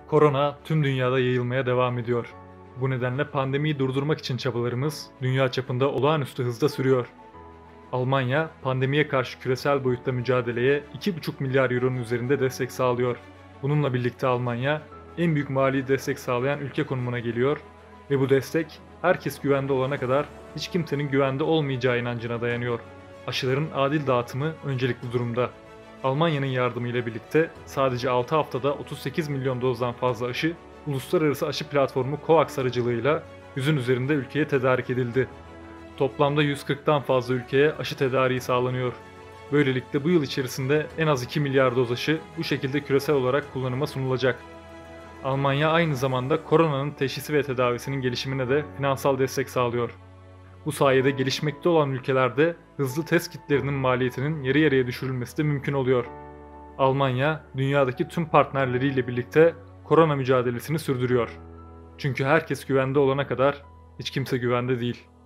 Korona tüm dünyada yayılmaya devam ediyor. Bu nedenle pandemiyi durdurmak için çabalarımız dünya çapında olağanüstü hızda sürüyor. Almanya, pandemiye karşı küresel boyutta mücadeleye 2,5 milyar euronun üzerinde destek sağlıyor. Bununla birlikte Almanya, en büyük mali destek sağlayan ülke konumuna geliyor ve bu destek, herkes güvende olana kadar hiç kimsenin güvende olmayacağı inancına dayanıyor. Aşıların adil dağıtımı öncelikli durumda. Almanya'nın yardımıyla birlikte sadece 6 haftada 38 milyon dozdan fazla aşı, uluslararası aşı platformu COVAX aracılığıyla yüzün üzerinde ülkeye tedarik edildi. Toplamda 140'tan fazla ülkeye aşı tedariği sağlanıyor. Böylelikle bu yıl içerisinde en az 2 milyar doz aşı bu şekilde küresel olarak kullanıma sunulacak. Almanya aynı zamanda koronanın teşhisi ve tedavisinin gelişimine de finansal destek sağlıyor. Bu sayede gelişmekte olan ülkelerde hızlı test kitlerinin maliyetinin yarı yarıya düşürülmesi de mümkün oluyor. Almanya, dünyadaki tüm partnerleriyle birlikte korona mücadelesini sürdürüyor. Çünkü herkes güvende olana kadar hiç kimse güvende değil.